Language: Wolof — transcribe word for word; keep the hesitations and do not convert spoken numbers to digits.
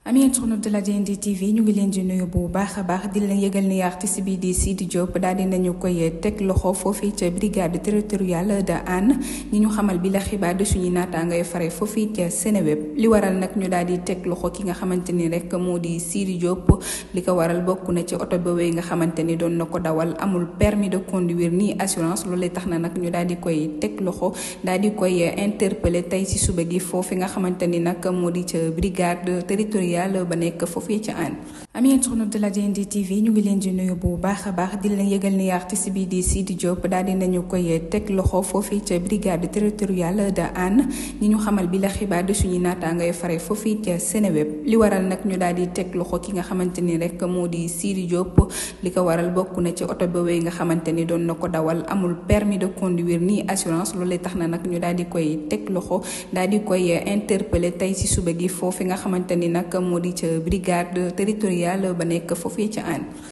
Ami internaute de la D N D T V ñu ngi leen di nuyu bu baax a baax di leen yëgal ni artiste bi di Sidy Diop daal di nañu koy teg loxo foofii ca brigade territoriale de Hann ñi ñu xamal bi la xibaar de suñu naataangay fare foofii ca Seneweb li waral nag ñu daal di teg loxo ki nga xamante ni rek moo di Sidy Diop li ko waral bokk na ci oto boobee nga xamante ni doon na ko dawal amul permis de conduire ni assurance loolu tax na nag ñu daal di koy teg loxo daal di koy interpeller tey ci suba gi foofi nga xamante ni nag moo di ca brigade territoriale ba nekk foofee ca Hann. Ami internaute de la D N D T V ñu ngi leen di nuyu bu baax a baax di leen yëgal ni artiste bi di Sidy Diop daal di nañu koy teg loxo foofii ca brigade territoriale de Hann ñi ñu xamal bi la xibaar de suñu naataangay fare foofii ca Seneweb li waral nag ñu daal di teg loxo ki nga xamante ni rek moo di Sidy Diop li ko waral bokk na ci oto boobee nga xamante ni doon na ko dawal amul permis de conduire ni assurance loolu tax na nag ñu daal di koy teg loxo daal di koy interpeller tey ci suba gi foofi nga xamante ni nag moo di ca brigade territoriale ba nekk foofee ca Hann.